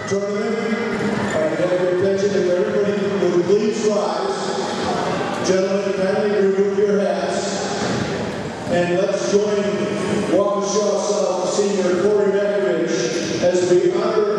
tournament. I have your attention if everybody would please rise. Gentlemen, kindly remove your hats. And let's join Waukesha South Senior Cory as we honor